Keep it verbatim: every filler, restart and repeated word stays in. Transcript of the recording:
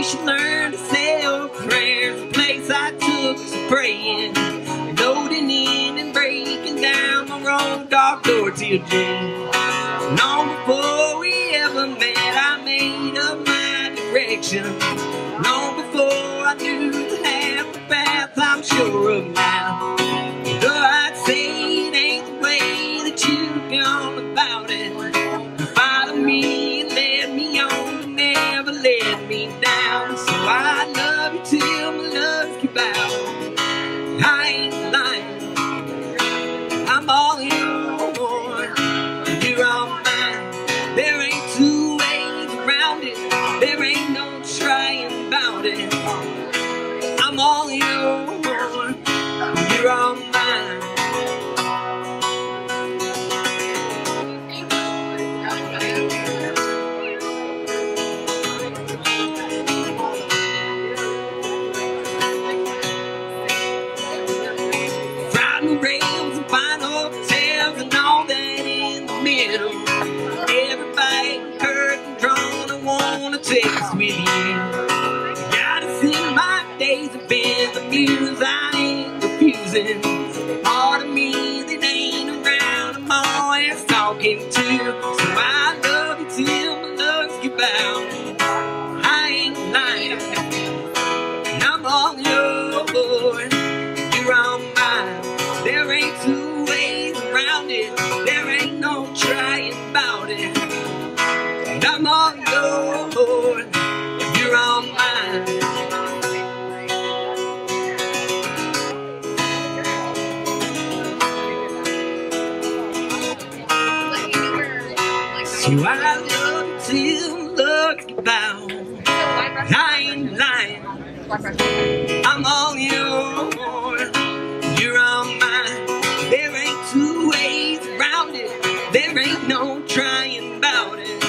you should learn to say your prayers. The place I took to praying, loading in and breaking down my road, dark door to your dream. Long before we ever met, I made up my direction. Long before I knew the half the path I'm sure of now. Though I'd say it ain't the way that you've gone about it. You followed me and led me on, and never let me down. So I love you till my love's give out. I ain't lying, I'm all yours, you're all mine. There ain't two ways around it, there ain't no trying about it. I'm all yours, you're all mine. Riding rails and fine hotels and all that in the middle. Everybody curtain drawn, I wanna take this with you. Got us in my days of being the muse, I ain't refusing. Part of me that ain't around, I'm always talking to. So I love you till my lungs give out. I ain't lying, I'm all yours, you're all mine. There ain't two ways around it, there ain't no trying about it. I'm all yours, you're all mine. So I love you till look about. I ain't lying, I'm all yours, you're all mine. There ain't two ways around it, there ain't no trying about it.